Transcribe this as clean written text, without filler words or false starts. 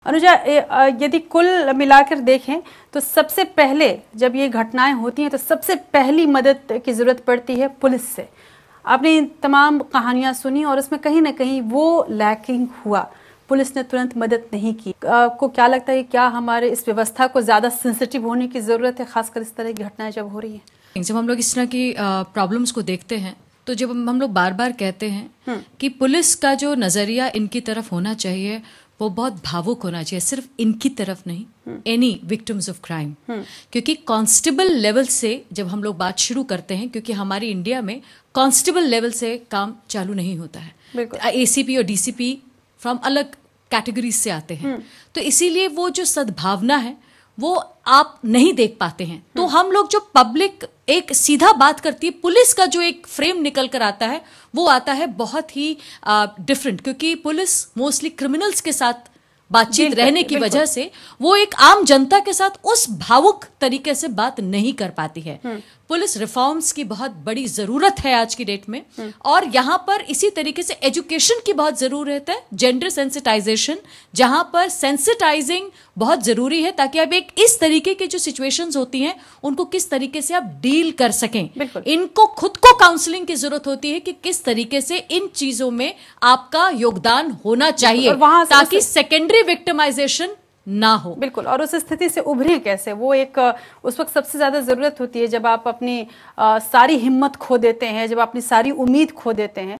अनुजा, यदि कुल मिलाकर देखें तो सबसे पहले जब ये घटनाएं होती हैं तो सबसे पहली मदद की ज़रूरत पड़ती है पुलिस से। आपने तमाम कहानियां सुनी और उसमें कहीं ना कहीं वो लैकिंग हुआ, पुलिस ने तुरंत मदद नहीं की। आपको क्या लगता है, क्या हमारे इस व्यवस्था को ज़्यादा सेंसिटिव होने की ज़रूरत है, खासकर इस तरह की घटनाएं जब हो रही हैं? जब हम लोग इस तरह की प्रॉब्लम्स को देखते हैं तो जब हम लोग बार बार कहते हैं कि पुलिस का जो नज़रिया इनकी तरफ होना चाहिए वो बहुत भावुक होना चाहिए, सिर्फ इनकी तरफ नहीं, एनी विक्टिम्स ऑफ क्राइम। क्योंकि कांस्टेबल लेवल से जब हम लोग बात शुरू करते हैं, क्योंकि हमारी इंडिया में कांस्टेबल लेवल से काम चालू नहीं होता है, एसीपी और डीसीपी फ्रॉम अलग कैटेगरीज से आते हैं, तो इसीलिए वो जो सद्भावना है वो आप नहीं देख पाते हैं। तो हम लोग जो पब्लिक एक सीधा बात करती है, पुलिस का जो एक फ्रेम निकल कर आता है वो आता है बहुत ही डिफरेंट, क्योंकि पुलिस मोस्टली क्रिमिनल्स के साथ बातचीत रहने की वजह से वो एक आम जनता के साथ उस भावुक तरीके से बात नहीं कर पाती है। पुलिस रिफॉर्म्स की बहुत बड़ी जरूरत है आज की डेट में, और यहां पर इसी तरीके से एजुकेशन की बहुत जरूरत है, जेंडर सेंसिटाइजेशन, जहां पर सेंसिटाइजिंग बहुत जरूरी है ताकि अब एक इस तरीके की जो सिचुएशंस होती हैं उनको किस तरीके से आप डील कर सकें। इनको खुद को काउंसलिंग की जरूरत होती है कि किस तरीके से इन चीजों में आपका योगदान होना चाहिए ताकि सेकेंडरी विक्टिमाइजेशन ना हो। बिल्कुल, और उस स्थिति से उभरे कैसे, वो एक उस वक्त सबसे ज्यादा जरूरत होती है जब आप अपनी सारी हिम्मत खो देते हैं, जब अपनी सारी उम्मीद खो देते हैं।